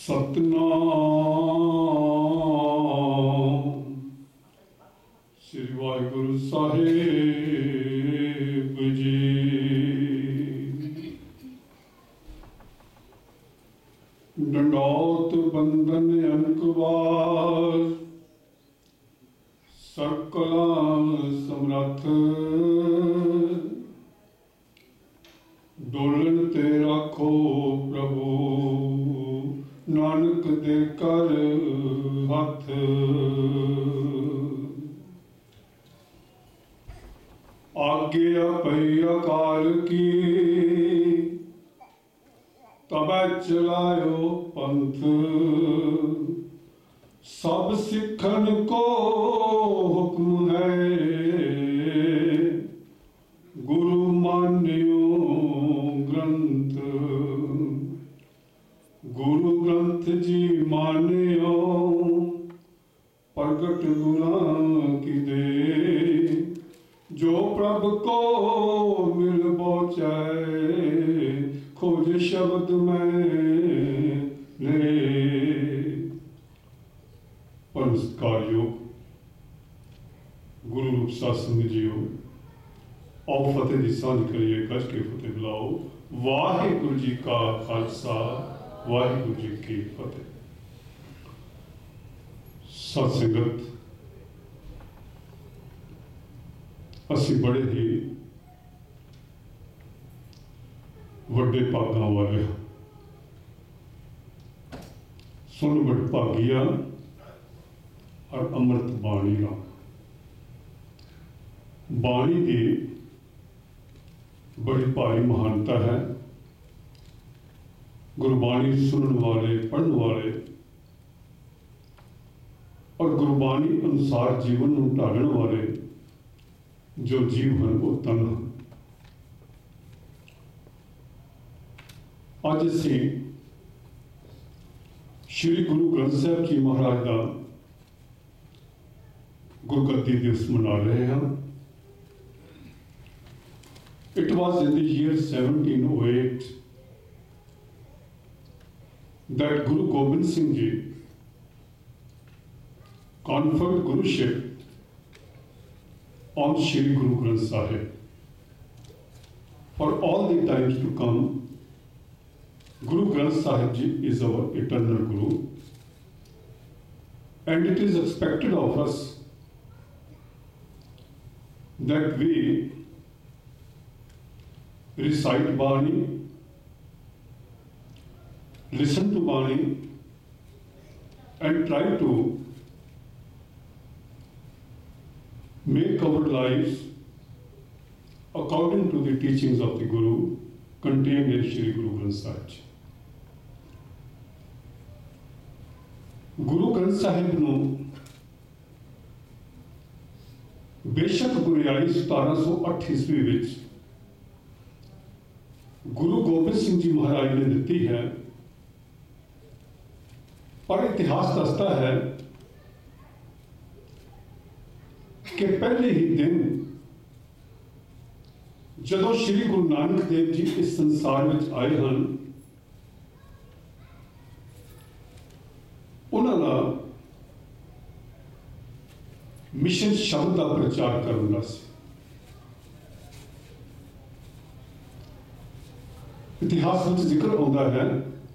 सतनाम श्री वाहिगुरु साहिब जी। दंडौत बंदन अनकवार सकला समर्थ, डोलन ते राखो प्रभु नानक दे कर हथ। आज्ञा पई अकाल की तबै चलायो पंथ, सब सिखन को हुक्म है गुरु मान्यो ग्रंथ। गुरु ग्रंथ जी मान्यो प्रगट गुना की दे, जो प्रभु को मिल पहुंचाए खोज शब्द में ले। परम सत्कार योग गुरु रूप सत्संग जीओ, आओ फतेह दी सांझ करिए, गज के फतेह बुलाओ। वाहिगुरु जी का खालसा, वाहिगुरु जी की फतेह। सत संगत, असी बड़े ही वड्डे भागां वाले हां। सुन वड भागिया और अमृत बाणी ला। बाणी की बड़ी भारी महानता है। गुरबाणी सुनने वाले, पढ़ने वाले और गुरबाणी अनुसार जीवन को ढालने वाले जो जीव हैं वो तन हैं। अज असी श्री गुरु ग्रंथ साहब जी महाराज का गुरगद्दी दिवस मना रहे हैं। It was in the year 1708 that Guru Gobind Singh Ji conferred Guruship on Shri Guru Granth Sahib. For all the times to come, Guru Granth Sahib Ji is our eternal Guru, and it is expected of us that we recite Bani, listen to Bani, and try to make our lives according to the teachings of the Guru contained in Shri Guru Granth Sahib Ji. Guru Granth Sahib ਨੂੰ बेशक गुरियाई 1708 ईस्वी विच गुरु गोबिंद सिंह जी महाराज ने दी है, पर इतिहास दसता है कि पहले ही दिन जदों श्री गुरु नानक देव जी इस संसार में आए हैं, उन्होंने मिशन शब्द का प्रचार करना सी। इतिहास में जिक्र आता है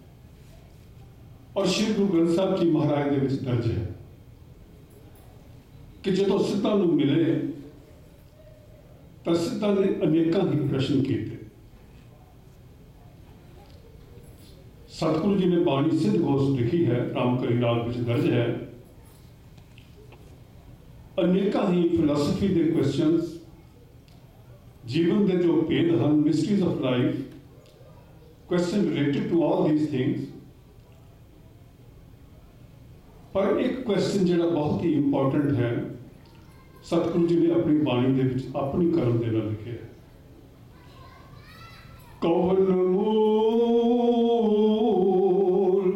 और श्री गुरु ग्रंथ साहब जी महाराज के विच दर्ज है कि जदों सिद्धा नूं मिले तो सिद्धा ने अनेकों ही प्रश्न किए। सतगुरु जी ने बाणी सिद्ध गोष्ठ लिखी है, रामकली राग विच दर्ज है। अनेकों ही फिलोसफी के क्वेश्चंस, जीवन के जो भेद हैं, mysteries of life, question related to all these things. पर एक क्वेश्चन जो बहुत ही इंपॉर्टेंट है, सतगुरु जी ने अपनी बाणी के विच अपनी कर्म देना लिखे है। कौन मूल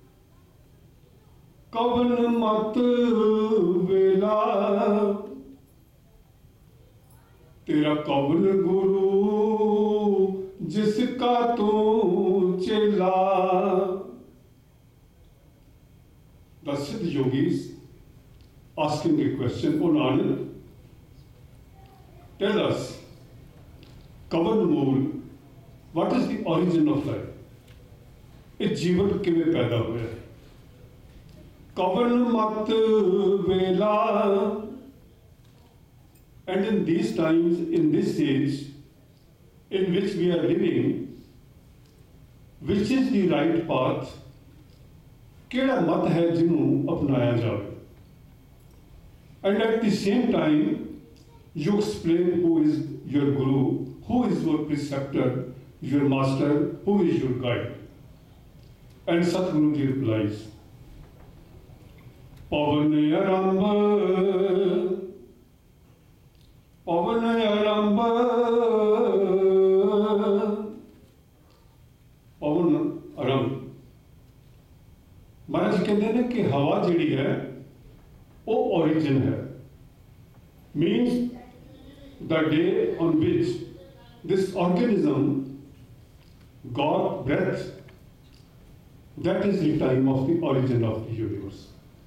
कौन मत वेला, तेरा कौन गुरु जिसका तू चेला। the Siddh yogis asking a question, O Nanak, tell us, Kavan Mool, what is the origin of life? ਇਹ ਜੀਵਨ ਕਿਵੇਂ ਪੈਦਾ ਹੋਇਆ? ਕਵਨ ਮਤ ਵੇਲਾ. And in these times, in this age in which we are living, which is the right path? ਕਿਹੜਾ ਮਤ ਹੈ ਜਿਹਨੂੰ ਅਪਣਾਇਆ ਜਾਵੇ? And at the same time, you explain who is your guru, who is your preceptor, your master, who is your guide. And Satguru Ji replies, Pavan Aramba, Pavan Aramba, Pavan Aram. महाराज कहते हैं कि हवा जिहड़ी है वो origin है. Means the day on which this organism got breath, that is the time of the origin of the universe.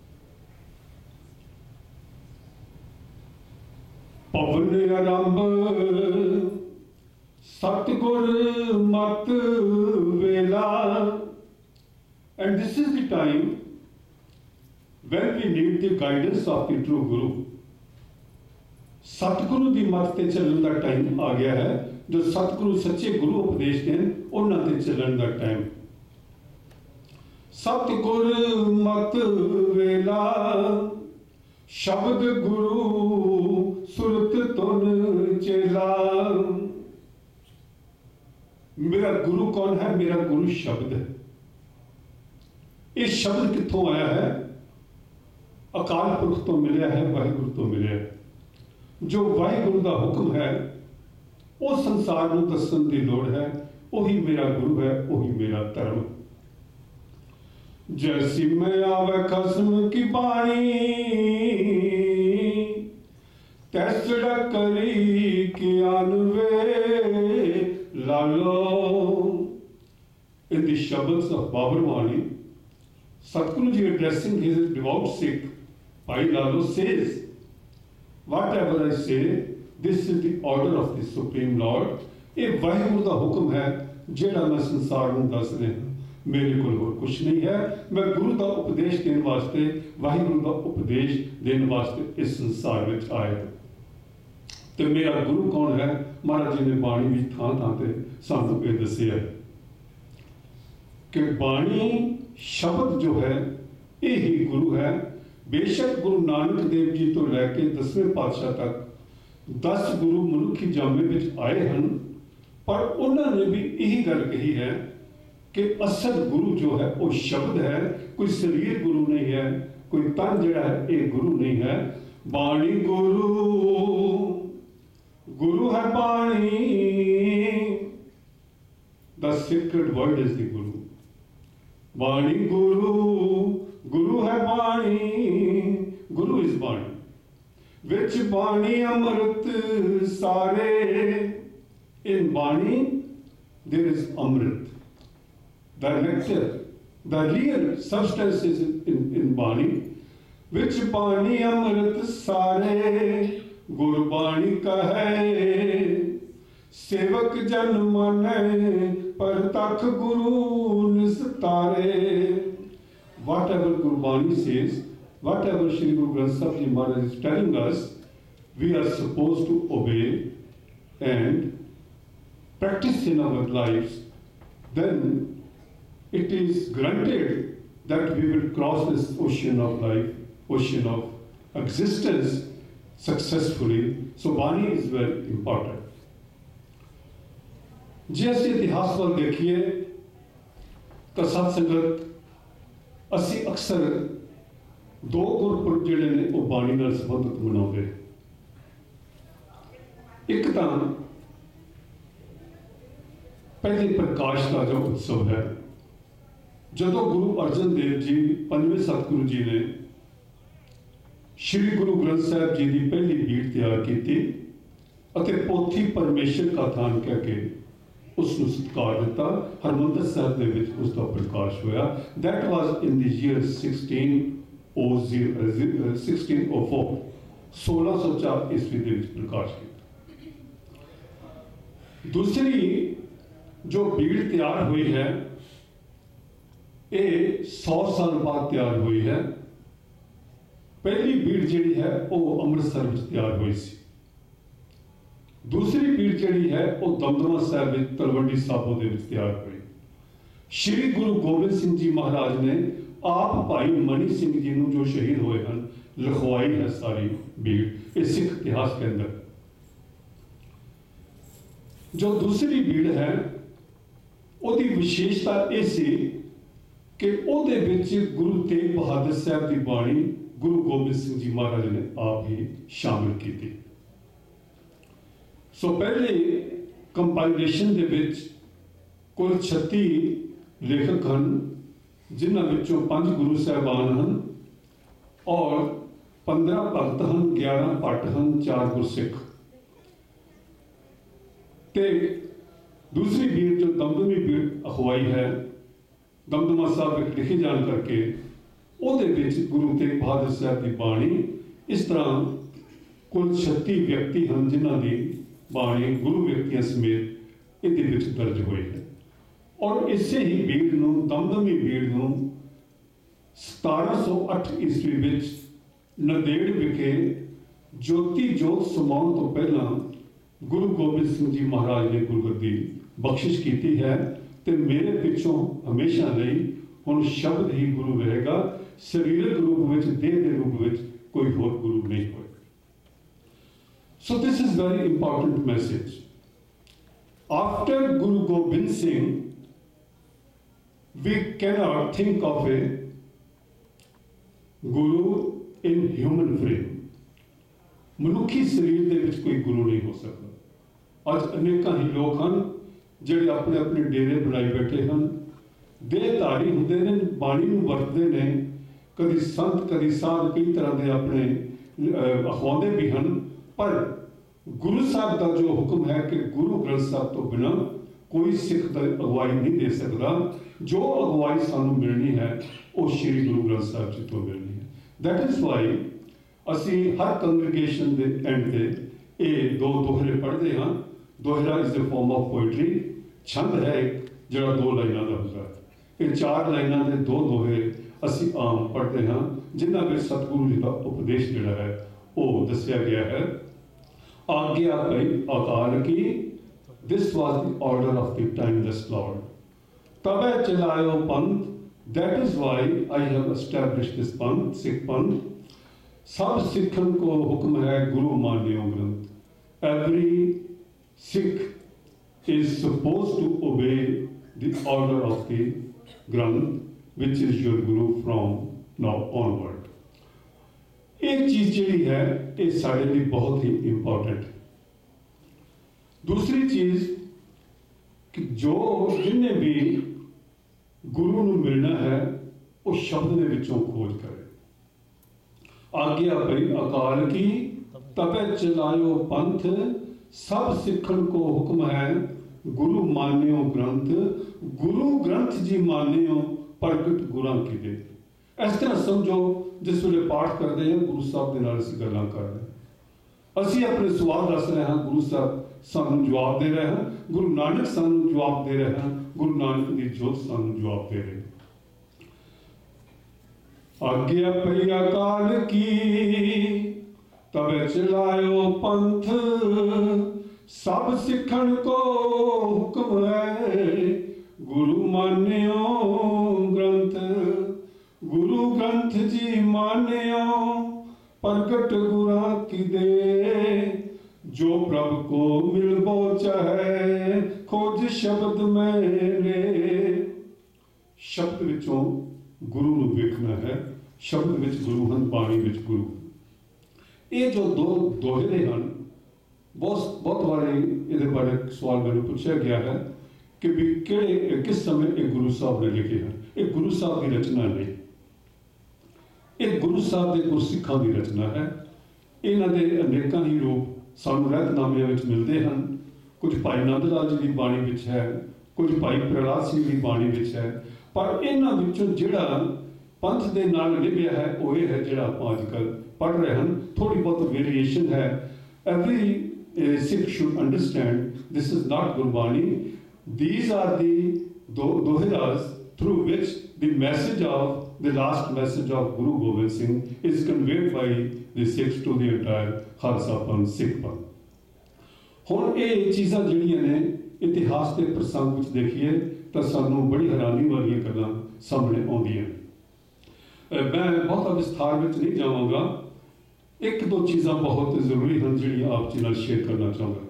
Pavan Aramb Satgur Mat Vela. And this is the time when we need the guidance of the true Guru. सतगुरु ਦੀ ਮੱਤ ਤੇ ਚੱਲਣ ਦਾ time ਆ ਗਿਆ ਹੈ. ਜੋ ਸਤਗੁਰੂ ਸੱਚੇ ਗੁਰੂ ਉਪਦੇਸ਼ ਦੇਣ ਉਹਨਾਂ ਤੇ ਚੱਲਣ ਦਾ ਟਾਈਮ. ਸਤਗੁਰ ਮਤ ਵੇਲਾ ਸ਼ਬਦ ਗੁਰੂ ਸੁਰਤ ਤੁਨ ਚੇਲਾ. ਮੇਰਾ ਗੁਰੂ ਕੌਣ ਹੈ? ਮੇਰਾ ਗੁਰੂ ਸ਼ਬਦ ਹੈ. ਇਹ ਸ਼ਬਦ ਕਿੱਥੋਂ ਆਇਆ ਹੈ? ਅਕਾਲ ਪੁਰਖ ਤੋਂ ਮਿਲਿਆ ਹੈ, ਵਾਹਿਗੁਰੂ ਤੋਂ ਮਿਲਿਆ ਹੈ. ਜੋ ਵਾਹਿਗੁਰੂ ਦਾ ਹੁਕਮ ਹੈ ਉਹ ਸੰਸਾਰ ਨੂੰ ਦੱਸਣ ਦੀ ਲੋੜ ਹੈ. ਉਹੀ ਮੇਰਾ ਗੁਰੂ ਹੈ, ਉਹੀ ਮੇਰਾ ਧਰਮ. ਜੈਸੀ ਮੈਂ ਆਵੇ ਖਸਮ ਕੀ ਬਾਣੀ ਤੈਸੜਾ ਕਰੀ ਗਿਆਨ ਵੇ ਲਾਲੋ. In the Shabads of Babar Wani, Satguru Ji addressing his devout Sikh, Bhai Lalo says, whatever I say, this is the order of the Supreme Lord. ਇਹ ਵਾਹਿਗੁਰੂ ਦਾ ਹੁਕਮ ਹੈ ਜਿਹੜਾ ਮੈਂ ਸੰਸਾਰ ਨੂੰ ਦੱਸ ਰਿਹਾ. ਮੇਰੇ ਕੋਲ ਹੋਰ ਕੁਛ ਨਹੀਂ ਹੈ. ਮੈਂ ਗੁਰੂ ਦਾ ਉਪਦੇਸ਼ ਦੇਣ ਵਾਸਤੇ, ਵਾਹਿਗੁਰੂ ਦਾ ਉਪਦੇਸ਼ ਦੇਣ ਵਾਸਤੇ ਇਸ ਸੰਸਾਰ ਵਿੱਚ ਆਇਆ. ਤੇ ਮੇਰਾ ਗੁਰੂ ਕੌਣ ਹੈ? ਮਹਾਰਾਜ ਜੀ ਨੇ ਬਾਣੀ ਵਿੱਚ ਥਾਂ ਥਾਂ ਤੇ ਸਾਨੂੰ ਇਹ ਦੱਸਿਆ ਕਿ ਬਾਣੀ ਸ਼ਬਦ ਜੋ ਹੈ ਇਹ ਹੀ ਗੁਰੂ ਹੈ. ਬੇਸ਼ੱਕ ਗੁਰੂ ਨਾਨਕ ਦੇਵ ਜੀ ਤੋਂ ਲੈ ਕੇ 10ਵੇਂ ਪਾਤਸ਼ਾਹ ਤੱਕ 10 ਗੁਰੂ ਮਨੁੱਖੀ ਜਾਮੇ ਵਿੱਚ ਆਏ ਹਨ, ਪਰ ਉਹਨਾਂ ਨੇ ਵੀ ਇਹੀ ਗੱਲ ਕਹੀ ਹੈ ਕਿ ਅਸਲ ਗੁਰੂ ਜੋ ਹੈ ਉਹ ਸ਼ਬਦ ਹੈ. ਕੋਈ ਸਰੀਰ ਗੁਰੂ ਨਹੀਂ ਹੈ, ਕੋਈ ਤਨ ਜਿਹੜਾ ਹੈ ਇਹ ਗੁਰੂ ਨਹੀਂ ਹੈ. ਬਾਣੀ ਗੁਰੂ, ਗੁਰੂ ਹੈ ਬਾਣੀ. The sacred word is the Guru. ਬਾਣੀ ਗੁਰੂ, ਗੁਰੂ ਹੈ ਬਾਣੀ. Guru is ਬਾਣੀ. ਵਿੱਚ ਬਾਣੀ ਅੰਮ੍ਰਿਤ ਸਾਰੇ. In ਬਾਣੀ there is amrit. The nectar, the real substance is in ਬਾਣੀ. ਵਿੱਚ ਬਾਣੀ ਅੰਮ੍ਰਿਤ ਸਾਰੇ. ਗੁਰਬਾਣੀ ਕਹੈ ਸੇਵਕ ਜਨ ਮਾਨੈ ਪਰਤਖ ਗੁਰੂ ਨਿਸਤਾਰੇ. Whatever Gurbani says, whatever Shri Guru Granth Sahib Ji Maharaj is telling us, we are supposed to obey and practice in our lives. Then it is granted that we will cross this ocean of life, ocean of existence successfully. So Bani is very important. ਜੇ ਅਸੀਂ ਇਤਿਹਾਸ ਵੱਲ ਦੇਖੀਏ ਤਾਂ ਸਤ ਸੰਗਤ ਅਸੀਂ ਅਕਸਰ 2 ਗੁਰਪੁਰਬ ਜਿਹੜੇ ਨੇ ਉਹ ਬਾਣੀ ਨਾਲ ਸੰਬੰਧਿਤ ਮਨਾਉਂਦੇ. ਇੱਕ ਤਾਂ ਪਹਿਲੇ ਪ੍ਰਕਾਸ਼ ਦਾ ਜੋ ਉਤਸਵ ਹੈ, ਜਦੋਂ ਗੁਰੂ ਅਰਜਨ ਦੇਵ ਜੀ 5ਵੇਂ ਸਤਿਗੁਰੂ ਜੀ ਨੇ ਸ਼੍ਰੀ ਗੁਰੂ ਗ੍ਰੰਥ ਸਾਹਿਬ ਜੀ ਦੀ ਪਹਿਲੀ ਬੀੜ ਤਿਆਰ ਕੀਤੀ ਅਤੇ ਪੋਥੀ ਪਰਮੇਸ਼ਰ ਕਾ ਥਾਨ ਕਹਿ ਕੇ ਉਸ ਨੂੰ ਸਤਿਕਾਰ ਦਿੱਤਾ. ਹਰਿਮੰਦਰ ਸਾਹਿਬ ਦੇ ਵਿੱਚ ਉਸ ਦਾ ਪ੍ਰਕਾਸ਼ ਹੋਇਆ. That was in the year 1604 1604 ईस्वी ਦੇ ਵਿੱਚ ਪ੍ਰਕਾਸ਼ ਕੀਤਾ। दूसरी जो बीड़ तैयार हुई है ये 100 साल बाद तैयार हुई है। पहली बीड़ जिहड़ी है वो अमृतसर में तैयार हुई सी। दूसरी बीड़ जिहड़ी है वो दमदमा साहिब में तलवंडी साबो दे विच तैयार हुई। श्री गुरु गोबिंद सिंह जी महाराज ने आप भाई मनी सिंह जी नूं जो शहीद हुए हैं लिखवाई है सारी बीड़ ये सिख इतिहास के अंदर। जो दूसरी बीड़ है ਉਹਦੀ ਵਿਸ਼ੇਸ਼ਤਾ ਇਹ ਸੀ ਕਿ ਉਹਦੇ ਵਿੱਚ ਗੁਰੂ ਤੇਗ ਬਹਾਦਰ ਸਾਹਿਬ ਦੀ ਬਾਣੀ ਗੁਰੂ ਗੋਬਿੰਦ ਸਿੰਘ ਜੀ ਮਹਾਰਾਜ ਨੇ ਆਪ ਹੀ ਸ਼ਾਮਿਲ ਕੀਤੀ। ਸੋ ਪਹਿਲੇ ਕੰਪਾਈਲੇਸ਼ਨ ਦੇ ਵਿੱਚ ਕੁੱਲ 36 ਲੇਖਕ ਹਨ ਜਿਨ੍ਹਾਂ ਵਿੱਚੋਂ 5 ਗੁਰੂ ਸਾਹਿਬਾਨ ਹਨ ਔਰ 15 ਭਗਤ ਹਨ, 11 ਭੱਟ ਹਨ, 4 ਗੁਰਸਿੱਖ। ਤੇ दूसरी बीड़ जो दमदमी बीड़ अखवाई है दमदमा साहब विच लिखी जान करके ਉਹਦੇ ਵਿੱਚ गुरु तेग बहादुर साहब की बाणी इस तरह कुल 36 व्यक्ति हैं जिन्हों की बाणी गुरु व्यक्तियों समेत ਇਹਦੇ ਵਿੱਚ दर्ज हुई है। और इसे ही बीड़ ਨੂੰ दमदमी बीड़ ਨੂੰ 1708 ईस्वी ਵਿੱਚ ਨੰਦੇੜ ਵਿਖੇ ज्योति जोत समाउण ਤੋਂ ਪਹਿਲਾਂ गुरु गोबिंद सिंह जी महाराज ने गुरगद्दी बख्शिश की है। तो मेरे पिछों हमेशा नहीं हुण शब्द ही गुरु रहेगा, शरीरक रूप में देह के रूप में कोई होर गुरु नहीं हो। So this is very important message. After Guru Gobind Singh we cannot think of a guru in human frame. मनुखी शरीर के विच कोई गुरु नहीं हो सकता। अज अनेकां ही लोग हैं ਜਿਹੜੇ अपने अपने डेरे बनाई बैठे हैं, देहधारी होंदे ने, बाणी नूं वरतदे ने, कदी संत कदी साध कई तरह के अपने अखवांदे भी हैं। पर गुरु साहब का जो हुक्म है कि गुरु ग्रंथ साहब तो बिना कोई सिख अगवाई नहीं दे सकता। जो अगवाई सानू मिलनी है वो श्री गुरु ग्रंथ साहब जी तो मिलनी है। दैट इज वाई असी हर कंग्रीगेशन के एंड से ये 2 दोहरे पढ़ते हैं। Dohra is the form of poetry. छंद है एक जो 2 लाइनों का होता है। ये 4 लाइनों के 2 दोहे असी आम पढ़ते हैं जिन्हों में सतगुरु जी का उपदेश जोड़ा है वो दसिया गया है। आज्ञा पई अकाल की, this was the order of the timeless lord. तबे चलायो पंथ, that is why I have established this panth, Sikh पंथ। सब सिखन को हुक्म है गुरु मान्यो ग्रंथ। Every Sikh is supposed to obey the order of the Granth, which is your Guru from now onward. एक चीज जी है ये साढ़े लिए बहुत ही इंपॉर्टेंट। दूसरी चीज कि जो जिन्हें भी गुरु नूं मिलना है वो शब्द के विचों खोज करे। आज्ञा पई अकाल की, तबे चलायो पंथ। सब सिखन को हुक्म है गुरु मान्यो ग्रंथ। गुरु ग्रंथ जी मान्यो प्रगट गुरां की दे। इस तरह समझो जिस वे पाठ करते हैं गुरु साहब के नाल असीं गल्लां कर रहे हैं, असीं अपने सवाल दस रहे हैं, गुरु साहब सानू जवाब दे रहे हैं, गुरु नानक सानू जवाब दे रहे हैं, गुरु नानक की जोत सानू जवाब दे रहे हैं। आज्ञा पई अकाल की, तबे चलायो पंथ। सब सिखन को हुक्म है गुरु मान्यो ग्रंथ। गुरु ग्रंथ जी मान्यो प्रगट गुरा की दे। जो प्रभु को मिलबो चाहे खोज शब्द में ले। शब्द विचों गुरु नूं वेखना है। शब्द विच गुरु हैं, बाणी विच गुरु। ये जो 2 दोहरे हैं बहुत बारे ये बारे सवाल मैंने पूछा गया है कि भी किहड़े किस समय एक गुरु साहब ने लिखे हैं। एक गुरु साहब की रचना नहीं, एक गुरु साहब के गुरसिखां की रचना है। इन्हां दे अनेकां ही रूप सानू रहतनामिਆਂ ਵਿੱਚ मिलते हैं। कुछ भाई नंद लाल जी की बाणी विच है, कुछ भाई प्रहलाद सिंह की बाणी विच है। पर इन्हां विचों जिहड़ा ਪੰਥ ਦੇ ਨਾਲ ਨਿਭਿਆ ਹੈ ਉਹ ਇਹ ਹੈ ਜਿਹੜਾ ਆਪਾਂ ਅੱਜ ਕੱਲ੍ਹ ਪੜ੍ਹ ਰਹੇ ਹਨ। ਥੋੜ੍ਹੀ ਬਹੁਤ ਵੇਰੀਏਸ਼ਨ ਹੈ। Every Sikh should understand this is not Gurbani, these are the dohiras through which the message of the last message of Guru Gobind Singh is conveyed by the Sikhs to the entire Khalsa Panth Sikh Panth। ਹੁਣ ਇਹ ਚੀਜ਼ਾਂ ਜਿਹੜੀਆਂ ਨੇ ਇਤਿਹਾਸ ਦੇ ਪ੍ਰਸੰਗ ਵਿੱਚ ਦੇਖੀਏ ਤਾਂ ਸਾਨੂੰ ਬੜੀ ਹੈਰਾਨੀ ਵਾਲੀਆਂ ਗੱਲਾਂ ਸਾਹਮਣੇ ਆਉਂਦੀਆਂ ਨੇ। ਮੈਂ ਬਹੁਤਾ ਵਿਸਥਾਰ ਵਿੱਚ ਨਹੀਂ ਜਾਵਾਂਗਾ, ਇੱਕ ਦੋ ਚੀਜ਼ਾਂ ਬਹੁਤ ਜ਼ਰੂਰੀ ਹਨ ਜਿਹੜੀਆਂ ਆਪ ਜੀ ਨਾਲ ਸ਼ੇਅਰ ਕਰਨਾ ਚਾਹੁੰਦਾ।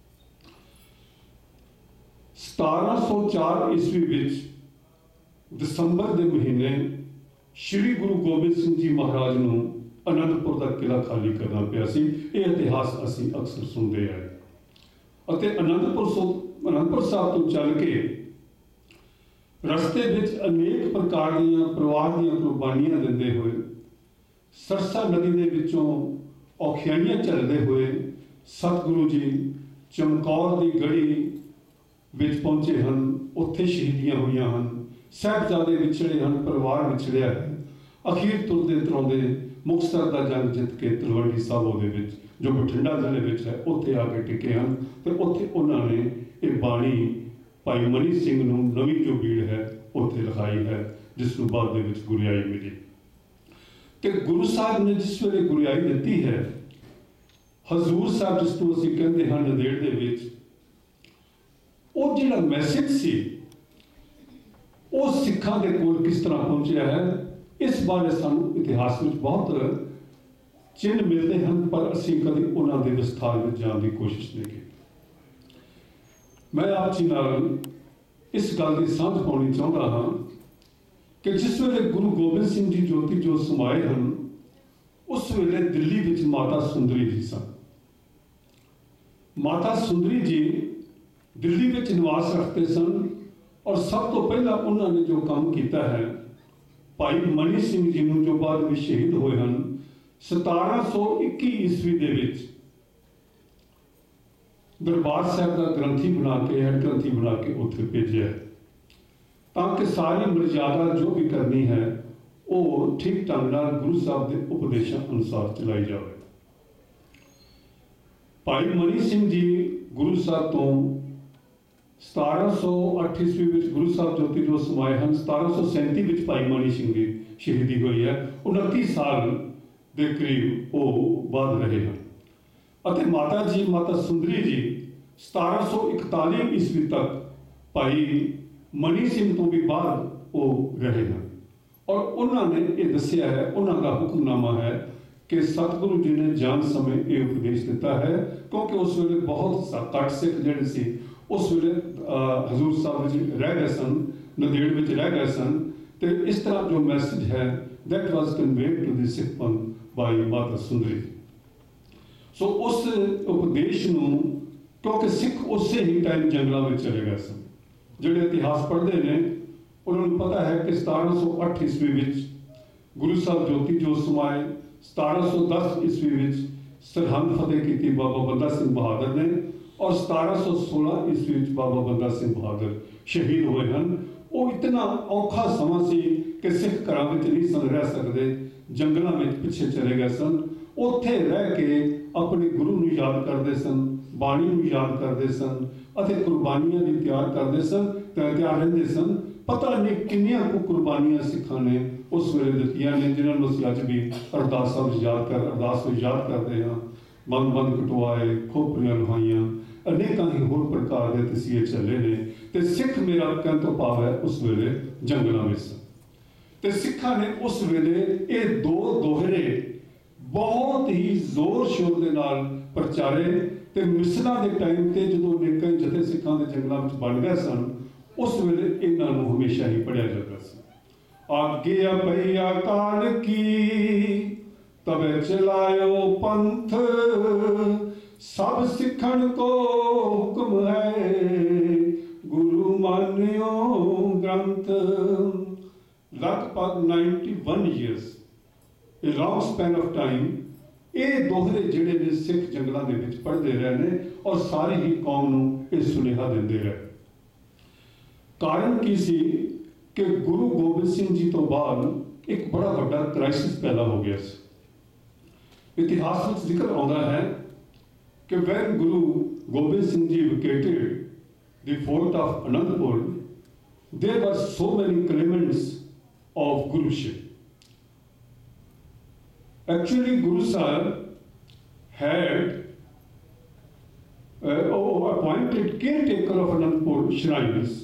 1704 ਈਸਵੀ ਵਿੱਚ ਦਸੰਬਰ ਦੇ ਮਹੀਨੇ ਸ਼੍ਰੀ ਗੁਰੂ ਗੋਬਿੰਦ ਸਿੰਘ ਜੀ ਮਹਾਰਾਜ ਨੂੰ ਅਨੰਦਪੁਰ ਦਾ ਕਿਲ੍ਹਾ ਖਾਲੀ ਕਰਨਾ ਪਿਆ ਸੀ। ਇਹ ਇਤਿਹਾਸ ਅਸੀਂ ਅਕਸਰ ਸੁਣਦੇ ਆਏ ਅਤੇ ਅਨੰਦਪੁਰ ਸਾਹਿਬ ਤੋਂ ਚੱਲ ਕੇ ਰਸਤੇ ਵਿੱਚ ਅਨੇਕ ਪ੍ਰਕਾਰ ਦੀਆਂ ਪਰਿਵਾਰ ਦੀਆਂ ਕੁਰਬਾਨੀਆਂ ਦਿੰਦੇ ਹੋਏ ਸਰਸਾ ਨਦੀ ਦੇ ਵਿੱਚੋਂ ਔਖਿਆਈਆਂ ਝੱਲਦੇ ਹੋਏ ਸਤਿਗੁਰੂ ਜੀ ਚਮਕੌਰ ਦੀ ਗੜੀ ਵਿੱਚ ਪਹੁੰਚੇ ਹਨ। ਉੱਥੇ ਸ਼ਹੀਦੀਆਂ ਹੋਈਆਂ ਹਨ, ਸਾਹਿਬਜ਼ਾਦੇ ਵਿਛੜੇ ਹਨ, ਪਰਿਵਾਰ ਵਿਛੜਿਆ ਹੈ। ਅਖੀਰ ਤੁਰਦੇ ਤੁਰਾਉਂਦੇ ਮੁਕਤਸਰ ਦਾ ਜੰਗ ਜਿੱਤ ਕੇ ਤਲਵੰਡੀ ਸਾਬੋ ਦੇ ਵਿੱਚ ਜੋ ਬਠਿੰਡਾ ਜ਼ਿਲ੍ਹੇ ਵਿੱਚ ਹੈ ਉੱਥੇ ਆ ਕੇ ਟਿਕੇ ਹਨ ਤੇ ਉੱਥੇ ਉਹਨਾਂ ਨੇ ਇਹ ਬਾਣੀ ਭਾਈ ਮਨੀ ਸਿੰਘ ਨੂੰ ਨਵੀਂ ਜੋ ਬੀੜ ਹੈ ਉੱਥੇ ਲਿਖਾਈ ਹੈ, ਜਿਸ ਨੂੰ ਬਾਅਦ ਦੇ ਵਿੱਚ ਗੁਰਿਆਈ ਮਿਲੀ। ਤੇ ਗੁਰੂ ਸਾਹਿਬ ਨੇ ਜਿਸ ਵੇਲੇ ਗੁਰਿਆਈ ਦਿੱਤੀ ਹੈ, ਹਜ਼ੂਰ ਸਾਹਿਬ ਜਿਸ ਨੂੰ ਅਸੀਂ ਕਹਿੰਦੇ ਹਾਂ ਨੰਦੇੜ ਦੇ ਵਿੱਚ, ਉਹ ਜਿਹੜਾ ਮੈਸੇਜ ਸੀ ਉਹ ਸਿੱਖਾਂ ਦੇ ਕੋਲ ਕਿਸ ਤਰ੍ਹਾਂ ਪਹੁੰਚਿਆ ਹੈ, ਇਸ ਬਾਰੇ ਸਾਨੂੰ ਇਤਿਹਾਸ ਵਿੱਚ ਬਹੁਤ ਚਿੰਨ੍ਹ ਮਿਲਦੇ ਹਨ, ਪਰ ਅਸੀਂ ਕਦੇ ਉਹਨਾਂ ਦੇ ਵਿਸਥਾਰ ਵਿੱਚ ਜਾਣ ਦੀ ਕੋਸ਼ਿਸ਼ ਨਹੀਂ ਕੀਤੀ। ਮੈਂ ਆਪ ਜੀ ਨਾਲ ਇਸ ਗੱਲ ਦੀ ਸਾਂਝ ਪਾਉਣੀ ਚਾਹੁੰਦਾ ਹਾਂ ਕਿ ਜਿਸ ਵੇਲੇ ਗੁਰੂ ਗੋਬਿੰਦ ਸਿੰਘ ਜੀ ਜੋਤੀ ਜੋਤ ਸਮਾਏ ਹਨ, ਉਸ ਵੇਲੇ ਦਿੱਲੀ ਵਿੱਚ ਮਾਤਾ ਸੁੰਦਰੀ ਜੀ ਸਨ। ਮਾਤਾ ਸੁੰਦਰੀ ਜੀ ਦਿੱਲੀ ਵਿੱਚ ਨਿਵਾਸ ਰੱਖਦੇ ਸਨ ਔਰ ਸਭ ਤੋਂ ਪਹਿਲਾਂ ਉਹਨਾਂ ਨੇ ਜੋ ਕੰਮ ਕੀਤਾ ਹੈ, ਭਾਈ ਮਨੀ ਸਿੰਘ ਜੀ ਨੂੰ ਜੋ ਬਾਅਦ ਵਿੱਚ ਸ਼ਹੀਦ ਹੋਏ ਹਨ 1721 ਈਸਵੀ ਦੇ ਵਿੱਚ ਦਰਬਾਰ ਸਾਹਿਬ ਦਾ ਗ੍ਰੰਥੀ ਬਣਾ ਕੇ ਹੈਡ ਗ੍ਰੰਥੀ ਬਣਾ ਕੇ ਉੱਥੇ ਭੇਜਿਆ ਤਾਂ ਕਿ ਸਾਰੀ ਮਰਜ਼ਾਦਾ ਜੋ ਵੀ ਕਰਨੀ ਹੈ ਉਹ ਠੀਕ ਢੰਗ ਨਾਲ ਗੁਰੂ ਸਾਹਿਬ ਦੇ ਉਪਦੇਸ਼ਾਂ ਅਨੁਸਾਰ ਚਲਾਈ ਜਾਵੇ। ਭਾਈ ਮਨੀ ਸਿੰਘ ਜੀ ਗੁਰੂ ਸਾਹਿਬ ਤੋਂ 1708 ਈਸਵੀ ਵਿੱਚ ਗੁਰੂ ਸਾਹਿਬ ਜੋਤੀ ਜੋਤ ਸਮਾਏ ਹਨ। 1737 ਵਿੱਚ ਭਾਈ ਮਨੀ ਸਿੰਘ ਦੀ ਸ਼ਹੀਦੀ ਹੋਈ ਹੈ। 29 ਸਾਲ ਦੇ ਕਰੀਬ ਉਹ ਬਾਅਦ ਰਹੇ ਹਨ ਅਤੇ ਮਾਤਾ ਜੀ ਮਾਤਾ ਸੁੰਦਰੀ ਜੀ 1741 ਈਸਵੀ ਤੱਕ ਭਾਈ ਮਨੀ ਸਿੰਘ ਤੋਂ ਵੀ ਬਾਅਦ ਉਹ ਰਹੇ ਹਨ ਔਰ ਉਹਨਾਂ ਨੇ ਇਹ ਦੱਸਿਆ ਹੈ, ਉਹਨਾਂ ਦਾ ਹੁਕਮਨਾਮਾ ਹੈ ਕਿ ਸਤਿਗੁਰੂ ਜੀ ਨੇ ਜਾਣ ਸਮੇਂ ਇਹ ਉਪਦੇਸ਼ ਦਿੱਤਾ ਹੈ, ਕਿਉਂਕਿ ਉਸ ਵੇਲੇ ਬਹੁਤ ਘੱਟ ਸਿੱਖ ਜਿਹੜੇ ਸੀ ਉਸ ਵੇਲੇ ਹਜ਼ੂਰ ਸਾਹਿਬ ਵਿੱਚ ਰਹਿ ਗਏ ਸਨ, ਨੰਦੇੜ ਵਿੱਚ ਰਹਿ ਗਏ ਸਨ ਤੇ ਇਸ ਤਰ੍ਹਾਂ ਜੋ ਮੈਸੇਜ ਹੈ that was conveyed to the Sikh Panth by Mata Sundari. ਸੋ ਉਸ ਉਪਦੇਸ਼ ਨੂੰ ਕਿਉਂਕਿ ਸਿੱਖ ਉਸੇ ਹੀ ਟਾਈਮ ਜੰਗਲਾਂ ਵਿੱਚ ਚਲੇ ਗਏ ਸਨ। ਜਿਹੜੇ ਇਤਿਹਾਸ ਪੜ੍ਹਦੇ ਨੇ ਉਹਨਾਂ ਨੂੰ ਪਤਾ ਹੈ ਕਿ 1708 ਈਸਵੀ ਵਿੱਚ ਗੁਰੂ ਸਾਹਿਬ ਜੋਤੀ ਜੋਤ ਸਮਾਏ, 1710 ਈਸਵੀ ਵਿੱਚ ਸਰਹੰਦ ਫਤਿਹ ਕੀਤੀ ਬਾਬਾ ਬੰਦਾ ਸਿੰਘ ਬਹਾਦਰ ਨੇ ਔਰ 1716 ਈਸਵੀ ਵਿੱਚ ਬਾਬਾ ਬੰਦਾ ਸਿੰਘ ਬਹਾਦਰ ਸ਼ਹੀਦ ਹੋਏ ਹਨ। ਉਹ ਇਤਨਾ ਔਖਾ ਸਮਾਂ ਸੀ ਕਿ ਸਿੱਖ ਘਰਾਂ ਵਿੱਚ ਨਹੀਂ ਸਨ ਰਹਿ ਸਕਦੇ, ਜੰਗਲਾਂ ਵਿੱਚ ਪਿੱਛੇ ਚਲੇ ਗਏ ਸਨ। ਉੱਥੇ ਰਹਿ ਕੇ ਆਪਣੇ ਗੁਰੂ ਨੂੰ ਯਾਦ ਕਰਦੇ ਸਨ, ਬਾਣੀ ਨੂੰ ਯਾਦ ਕਰਦੇ ਸਨ ਅਤੇ ਕੁਰਬਾਨੀਆਂ ਵੀ ਤਿਆਰ ਕਰਦੇ ਸਨ ਤੇ ਤਿਆਰ ਰਹਿੰਦੇ ਸਨ। ਪਤਾ ਨਹੀਂ ਕਿੰਨੀਆਂ ਕੁ ਕੁਰਬਾਨੀਆਂ ਸਿੱਖਾਂ ਨੇ ਉਸ ਵੇਲੇ ਦਿੱਤੀਆਂ ਨੇ, ਜਿਨ੍ਹਾਂ ਨੂੰ ਅਸੀਂ ਅੱਜ ਵੀ ਅਰਦਾਸ ਵਿੱਚ ਯਾਦ ਕਰਦੇ ਹਾਂ। ਬੰਦ ਕਟਵਾਏ, ਖੋਪਰੀਆਂ ਲੁਹਾਈਆਂ, ਅਨੇਕਾਂ ਹੀ ਹੋਰ ਪ੍ਰਕਾਰ ਦੇ ਤਸੀਹੇ ਚੱਲੇ ਨੇ ਤੇ ਸਿੱਖ ਮੇਰਾ ਕਹਿਣ ਤੋਂ ਭਾਵ ਹੈ ਉਸ ਵੇਲੇ ਜੰਗਲਾਂ ਵਿੱਚ ਸਨ ਤੇ ਸਿੱਖਾਂ ਨੇ ਉਸ ਵੇਲੇ ਇਹ ਦੋ ਦੋਹਰੇ ਬਹੁਤ ਹੀ ਜ਼ੋਰ ਸ਼ੋਰ ਦੇ ਨਾਲ ਪ੍ਰਚਾਰੇ ਤੇ ਮਿਸਲਾਂ ਦੇ ਟਾਈਮ ਤੇ ਜਦੋਂ ਅਨੇਕਾਂ ਜਥੇ ਸਿੱਖਾਂ ਦੇ ਜੰਗਲਾਂ ਵਿੱਚ ਬਣ ਗਏ ਸਨ, ਉਸ ਵੇਲੇ ਇਹਨਾਂ ਨੂੰ ਹਮੇਸ਼ਾ ਹੀ ਪੜ੍ਹਿਆ ਜਾਂਦਾ ਸੀ। ਆਗਿਆ ਪਈ ਅਕਾਲ ਕੀ ਤਬੇ ਚਲਾਇਓ ਪੰਥ, ਸਭ ਸਿੱਖਣ ਕੋ ਹੁਕਮ ਹੈ ਗੁਰੂ ਮਾਨਿਓ ਗ੍ਰੰਥ। ਲਗਭਗ 91 years, a long span of time, ਇਹ ਦੋਹਰੇ ਜਿਹੜੇ ਨੇ ਸਿੱਖ ਜੰਗਲਾਂ ਦੇ ਵਿੱਚ ਪੜ੍ਹਦੇ ਰਹੇ ਨੇ ਔਰ ਸਾਰੀ ਹੀ ਕੌਮ ਨੂੰ ਇਹ ਸੁਨੇਹਾ ਦਿੰਦੇ ਰਹੇ। ਕਾਰਨ ਕੀ ਸੀ ਕਿ ਗੁਰੂ ਗੋਬਿੰਦ ਸਿੰਘ ਜੀ ਤੋਂ ਬਾਅਦ एक बड़ा वड्डा क्राइसिस पैदा हो गया सी। इतिहास में जिक्र आता है कि when Guru Gobind Singh ji vacated the fort of Anandpur, there were so many claimants of guruship. Actually, Guru Sahib had appointed caretaker of Anandpur shrines,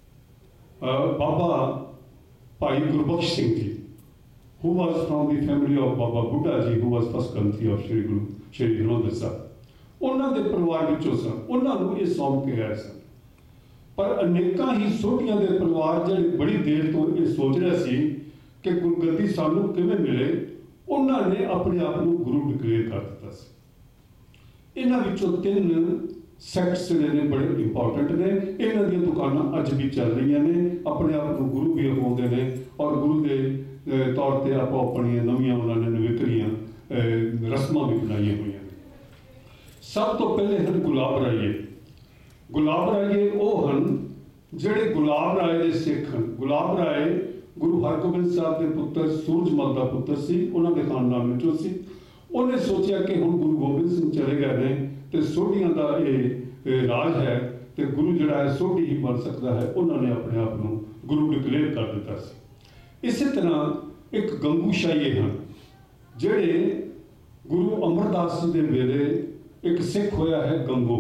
Baba Bhai Gurbaksh Singh Ji, who was from the family of Baba Buddha Ji, who was first Kanthi of Shri Guru Granth Sahib. ਉਹਨਾਂ ਦੇ ਪਰਿਵਾਰ ਵਿੱਚੋਂ ਸਨ, ਉਹਨਾਂ ਨੂੰ ਇਹ ਸੌਂਪ ਕੇ ਗਏ ਸਨ। ਪਰ ਅਨੇਕਾਂ ਹੀ ਸੋਢੀਆਂ ਦੇ ਪਰਿਵਾਰ ਜਿਹੜੇ ਬੜੀ ਦੇਰ ਤੋਂ ਇਹ ਸੋਚ ਰਹੇ ਸੀ ਕਿ ਗੁਰਗੱਦੀ ਸਾਨੂੰ ਕਿਵੇਂ ਮਿਲੇ, ਉਹਨਾਂ ਨੇ ਆਪਣੇ ਆਪ ਨੂੰ ਗੁਰੂ ਡਿਕਲੇਅਰ ਕਰ ਦਿੱਤਾ ਸੀ। ਇਹਨਾਂ ਵਿੱਚੋਂ 3 ਸੈਕਟਸ ਜਿਹੜੇ ਨੇ ਬੜੇ ਇੰਪੋਰਟੈਂਟ ਨੇ, ਇਹਨਾਂ ਦੀਆਂ ਦੁਕਾਨਾਂ ਅੱਜ ਵੀ ਚੱਲ ਰਹੀਆਂ ਨੇ, ਆਪਣੇ ਆਪ ਨੂੰ ਗੁਰੂ ਵੀ ਅਖਵਾਉਂਦੇ ਨੇ ਔਰ ਗੁਰੂ ਦੇ ਤੌਰ ਤੇ ਆਪੋ ਆਪਣੀਆਂ ਨਵੀਆਂ ਉਹਨਾਂ ਨੇ ਨਵਿਕਰੀਆਂ ਰਸਮਾਂ ਵੀ ਬਣਾਈਆਂ ਹੋਈਆਂ ਨੇ। ਸਭ ਤੋਂ ਪਹਿਲੇ ਹਨ ਗੁਲਾਬ ਰਾਈਏ। ਗੁਲਾਬ ਰਾਈਏ ਉਹ ਹਨ ਜਿਹੜੇ ਗੁਲਾਬ ਰਾਏ ਦੇ ਸਿੱਖ ਹਨ। ਗੁਲਾਬ ਰਾਏ ਗੁਰੂ ਹਰਗੋਬਿੰਦ ਸਾਹਿਬ ਦੇ ਪੁੱਤਰ ਸੂਰਜਮਲ ਦਾ ਪੁੱਤਰ ਸੀ, ਉਹਨਾਂ ਦੇ ਖਾਨਦਾਨ ਵਿੱਚੋਂ ਸੀ। ਉਹਨੇ ਸੋਚਿਆ ਕਿ ਹੁਣ ਗੁਰੂ ਗੋਬਿੰਦ ਸਿੰਘ ਚਲੇ ਗਏ ਨੇ ਤੇ ਸੋਢੀਆਂ ਦਾ ਇਹ ਰਾਜ ਹੈ ਤੇ ਗੁਰੂ ਜਿਹੜਾ ਹੈ ਸੋਢੀ ਹੀ ਬਣ ਸਕਦਾ ਹੈ। ਉਹਨਾਂ ਨੇ ਆਪਣੇ ਆਪ ਨੂੰ ਗੁਰੂ ਡਿਕਲੇਅਰ ਕਰ ਦਿੱਤਾ ਸੀ। ਇਸੇ ਤਰ੍ਹਾਂ ਇੱਕ ਗੰਗੂ ਸ਼ਾਹੀਏ ਹਨ ਜਿਹੜੇ ਗੁਰੂ ਅਮਰਦਾਸ ਜੀ ਦੇ ਵੇਲੇ ਇੱਕ ਸਿੱਖ ਹੋਇਆ ਹੈ ਗੰਗੂ।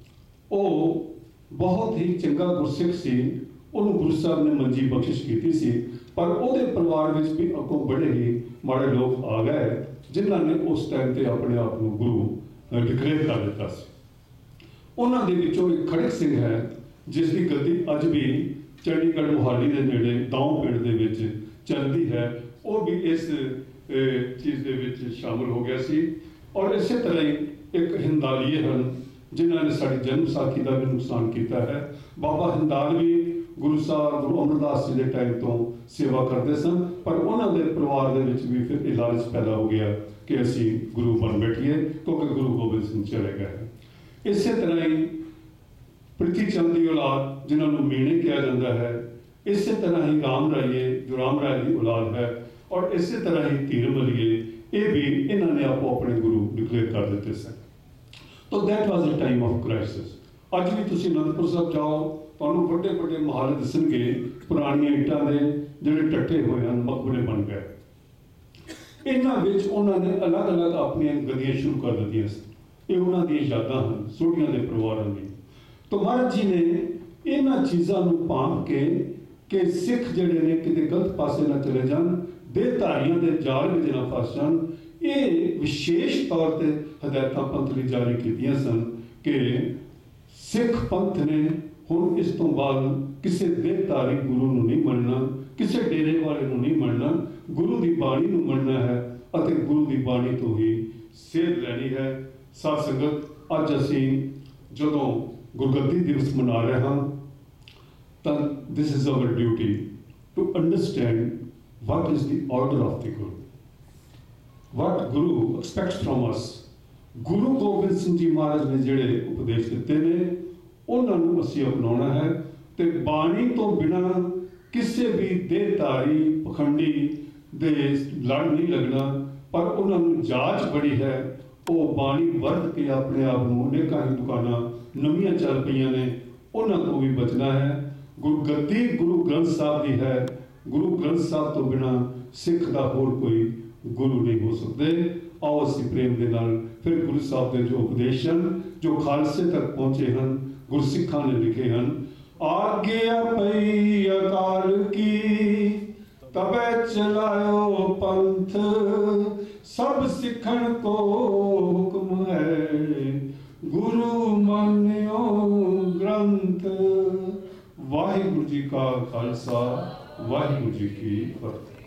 ਉਹ ਬਹੁਤ ਹੀ ਚੰਗਾ ਗੁਰਸਿੱਖ ਸੀ, ਉਹਨੂੰ ਗੁਰੂ ਸਾਹਿਬ ਨੇ ਮੰਜੀ ਬਖਸ਼ਿਸ਼ ਕੀਤੀ ਸੀ, ਪਰ ਉਹਦੇ ਪਰਿਵਾਰ ਵਿੱਚ ਵੀ ਅੱਗੋਂ ਬੜੇ ਹੀ ਮਾੜੇ ਲੋਕ ਆ ਗਏ ਜਿਨ੍ਹਾਂ ਨੇ ਉਸ ਟਾਈਮ ਤੇ ਆਪਣੇ ਆਪ ਨੂੰ ਗੁਰੂ ਡਿਕਲੇਅਰ ਕਰ ਦਿੱਤਾ ਸੀ। ਉਹਨਾਂ ਦੇ ਵਿੱਚੋਂ ਇੱਕ ਖੜਕ ਸਿੰਘ ਹੈ ਜਿਸ ਦੀ ਗੱਦੀ ਅੱਜ ਵੀ ਚੰਡੀਗੜ੍ਹ ਮੁਹਾਲੀ ਦੇ ਨੇੜੇ ਦਾਉ ਪਿੰਡ ਦੇ ਵਿੱਚ ਚੱਲਦੀ ਹੈ। ਉਹ ਵੀ ਇਸ ਚੀਜ਼ ਦੇ ਵਿੱਚ ਸ਼ਾਮਲ ਹੋ ਗਿਆ ਸੀ। ਔਰ ਇਸੇ ਤਰ੍ਹਾਂ ਹੀ ਇੱਕ ਹਿੰਦਾਲੀਏ ਹਨ ਜਿਨ੍ਹਾਂ ਨੇ ਸਾਡੀ ਜਨਮ ਸਾਖੀ ਦਾ ਵੀ ਨੁਕਸਾਨ ਕੀਤਾ ਹੈ। ਬਾਬਾ ਹਿੰਦਾਲ ਵੀ ਗੁਰੂ ਸਾਹਿਬ ਗੁਰੂ ਅਮਰਦਾਸ ਜੀ ਦੇ ਟਾਈਮ ਤੋਂ ਸੇਵਾ ਕਰਦੇ ਸਨ, ਪਰ ਉਹਨਾਂ ਦੇ ਪਰਿਵਾਰ ਦੇ ਵਿੱਚ ਵੀ ਫਿਰ ਇਹ ਲਾਲਚ ਪੈਦਾ ਹੋ ਗਿਆ ਕਿ ਅਸੀਂ ਗੁਰੂ ਬਣ ਬੈਠੀਏ ਕਿਉਂਕਿ ਗੁਰੂ ਗੋਬਿੰਦ ਸਿੰਘ ਚਲੇ ਗਏ। ਇਸੇ ਤਰ੍ਹਾਂ ਹੀ ਪ੍ਰਿਥੀ ਚੰਦ ਦੀ ਔਲਾਦ ਜਿਨ੍ਹਾਂ ਨੂੰ ਮੀਣੇ ਕਿਹਾ ਜਾਂਦਾ ਹੈ, ਇਸੇ ਤਰ੍ਹਾਂ ਹੀ ਰਾਮ ਰਾਈਏ ਜੋ ਰਾਮ ਰਾਏ ਦੀ ਔਲਾਦ ਹੈ, ਔਰ ਇਸੇ ਤਰ੍ਹਾਂ ਹੀ ਧੀਰ ਮਲੀਏ, ਇਹ ਵੀ ਇਹਨਾਂ ਨੇ ਆਪੋ ਆਪਣੇ ਗੁਰੂ ਡਿਕਲੇਅਰ ਕਰ ਦਿੱਤੇ ਸਨ। ਤਾਂ that was a time of crisis. ਅੱਜ ਵੀ ਤੁਸੀਂ ਅਨੰਦਪੁਰ ਸਾਹਿਬ ਜਾਓ, ਤੁਹਾਨੂੰ ਵੱਡੇ ਵੱਡੇ ਮਹਾਲ ਦਿਸਣਗੇ ਪੁਰਾਣੀਆਂ ਇੱਟਾਂ ਦੇ ਜਿਹੜੇ ਟੱਟੇ ਹੋਏ ਹਨ, ਮਕਬਰੇ ਬਣ ਗਏ। ਇਹਨਾਂ ਵਿੱਚ ਉਹਨਾਂ ਨੇ ਅਲੱਗ-ਅਲੱਗ ਆਪਣੀਆਂ ਗਦੀਆਂ ਸ਼ੁਰੂ ਕਰ ਦਿੱਤੀਆਂ ਸੀ। ਇਹ ਉਹਨਾਂ ਦੀਆਂ ਯਾਦਾਂ ਹਨ ਸੋਢੀਆਂ ਦੇ ਪਰਿਵਾਰਾਂ ਦੀ। ਤਾਂ ਮਹਾਰਾਜ ਜੀ ਨੇ ਇਹਨਾਂ ਚੀਜ਼ਾਂ ਨੂੰ ਭਾਂਪ ਕੇ ਕਿ ਸਿੱਖ ਜਿਹੜੇ ਨੇ ਕਿਤੇ ਗਲਤ ਪਾਸੇ ਨਾ ਚਲੇ ਜਾਣ, ਦੇਹਧਾਰੀਆਂ ਦੇ ਜਾਲ ਵਿੱਚ ਨਾ ਫਸ ਜਾਣ, ਇਹ ਵਿਸ਼ੇਸ਼ ਤੌਰ ਤੇ ਹਦਾਇਤਾਂ ਪੰਥ ਲਈ ਜਾਰੀ ਕੀਤੀਆਂ ਸਨ ਕਿ ਸਿੱਖ ਪੰਥ ਨੇ ਹੁਣ ਇਸ ਤੋਂ ਬਾਅਦ ਕਿਸੇ ਦੇਹਧਾਰੀ ਗੁਰੂ ਨੂੰ ਨਹੀਂ ਮੰਨਣਾ, ਕਿਸੇ ਡੇਰੇ ਵਾਲੇ ਨੂੰ ਨਹੀਂ ਮੰਨਣਾ, ਗੁਰੂ ਦੀ ਬਾਣੀ ਨੂੰ ਮੰਨਣਾ ਹੈ ਅਤੇ ਗੁਰੂ ਦੀ ਬਾਣੀ ਤੋਂ ਹੀ ਸੇਧ ਲੈਣੀ ਹੈ। ਸਾਧ ਸੰਗਤ, ਅੱਜ ਅਸੀਂ ਜਦੋਂ ਗੁਰਗੱਦੀ ਦਿਵਸ ਮਨਾ ਰਹੇ ਹਾਂ ਤਾਂ this is our duty to understand what is the order of the Guru, what Guru expects from us। Guru Gobind Singh ji ਮਹਾਰਾਜ ਨੇ ਜਿਹੜੇ ਉਪਦੇਸ਼ ਦਿੱਤੇ ਨੇ ਉਹਨਾਂ ਨੂੰ ਅਸੀਂ ਅਪਣਾਉਣਾ ਹੈ ਤੇ ਬਾਣੀ ਤੋਂ ਬਿਨਾਂ ਕਿਸੇ ਵੀ ਦੇਹਧਾਰੀ ਪਖੰਡੀ ਦੇ ਲੜ ਨਹੀਂ ਲੱਗਣਾ। ਪਰ ਉਹਨਾਂ ਨੂੰ ਜਾਂਚ ਬੜੀ ਹੈ, ਉਹ ਬਾਣੀ ਵਰਤ ਕੇ ਆਪਣੇ ਆਪ ਨੂੰ ਅਨੇਕਾਂ ਹੀ ਦੁਕਾਨਾਂ ਨਵੀਆਂ ਚੱਲ ਪਈਆਂ ਨੇ, ਉਹਨਾਂ ਤੋਂ ਵੀ ਬਚਣਾ ਹੈ। ਗੁਰਗੱਦੀ ਗੁਰੂ ਗ੍ਰੰਥ ਸਾਹਿਬ ਦੀ ਹੈ, ਗੁਰੂ ਗ੍ਰੰਥ ਸਾਹਿਬ ਤੋਂ ਬਿਨਾਂ ਸਿੱਖ ਦਾ ਹੋਰ ਕੋਈ ਗੁਰੂ ਨਹੀਂ ਹੋ ਸਕਦੇ। ਆਓ ਅਸੀਂ ਪ੍ਰੇਮ ਦੇ ਨਾਲ ਫਿਰ ਗੁਰੂ ਸਾਹਿਬ ਦੇ ਜੋ ਉਪਦੇਸ਼ ਹਨ, ਜੋ ਖਾਲਸੇ ਤੱਕ ਪਹੁੰਚੇ ਹਨ, ਗੁਰਸਿੱਖਾਂ ਨੇ ਲਿਖੇ ਹਨ। ਆਗਿਆ ਪਈ ਅਕਾਲ ਕੀ ਤਬੈ ਚਲਾਇਓ ਪੰਥ, ਸਭ ਸਿੱਖਣ ਕੋ ਹੁਕਮ ਹੈ, ਗੁਰੂ ਮੰਨਿਓ ਗ੍ਰੰਥ। ਵਾਹਿਗੁਰੂ ਜੀ ਕਾ ਖਾਲਸਾ, ਵਾਹਿਗੁਰੂ ਜੀ ਕੀ ਫਤਿਹ।